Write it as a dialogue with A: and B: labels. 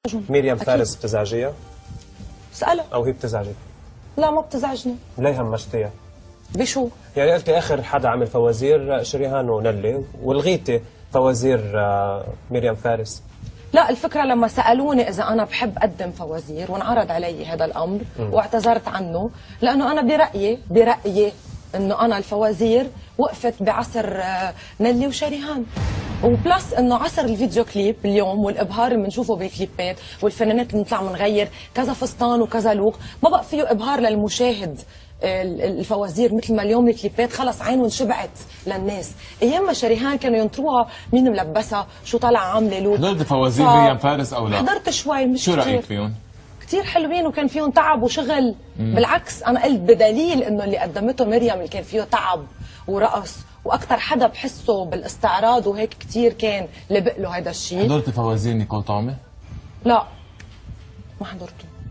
A: مريم فارس بتزعجيها؟
B: اسألها.
A: او هي بتزعجك؟
B: لا ما بتزعجني.
A: ليه همشتيها؟
B: بشو؟
A: يعني قلتي اخر حدا عمل فوازير شريهان ونلي، والغيتي فوازير مريم فارس.
B: لا الفكرة لما سألوني إذا أنا بحب أقدم فوازير وانعرض علي هذا الأمر واعتذرت عنه، لأنه أنا برأيي إنه أنا الفوازير وقفت بعصر نلي وشريهان، وبلس إنه عصر الفيديو كليب اليوم والإبهار اللي بنشوفه بالكليبات والفنانات اللي بنطلع بنغير كذا فستان وكذا لوك، ما بقى فيه إبهار للمشاهد. الفوازير مثل ما اليوم الكليبات خلص عينهم شبعت للناس، ايام ما شريهان كانوا ينطروها مين ملبسها شو طالعه عامله لوك.
C: حضرت فوازير مريم فارس او لا؟
B: حضرت شوي، مش
C: شو
B: كتير.
C: رايك فيهم؟
B: كثير حلوين وكان فيهم تعب وشغل. بالعكس انا قلت بدليل انه اللي قدمته مريم اللي كان فيه تعب ورقص، واكثر حدا بحسه بالاستعراض وهيك كثير كان لبق له هذا الشيء.
C: حضرت فوازير نيكول طعمه؟
B: لا ما حضرته.